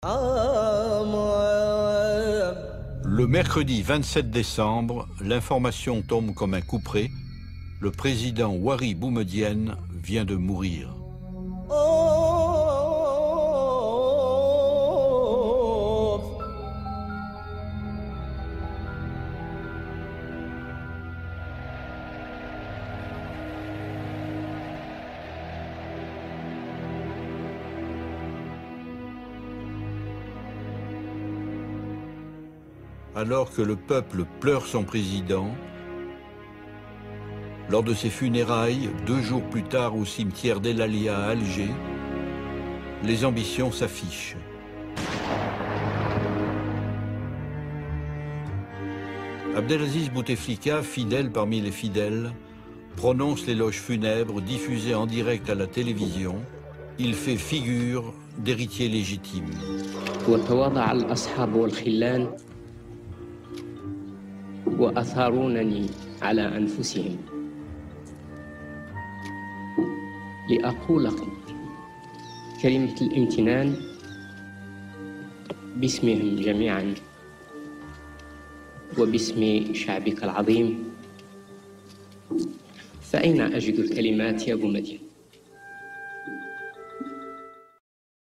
Le mercredi 27 décembre, l'information tombe comme un couperet. Le président Houari Boumedienne vient de mourir. Alors que le peuple pleure son président, lors de ses funérailles, 2 jours plus tard au cimetière d'El Alia à Alger, les ambitions s'affichent. Abdelaziz Bouteflika, fidèle parmi les fidèles, prononce l'éloge funèbre diffusé en direct à la télévision. Il fait figure d'héritier légitime. وأثارونني على أنفسهم لأقول كلمة الامتنان باسمهم جميعا وباسم شعبك العظيم. فأين أجد الكلمات يا بومدين؟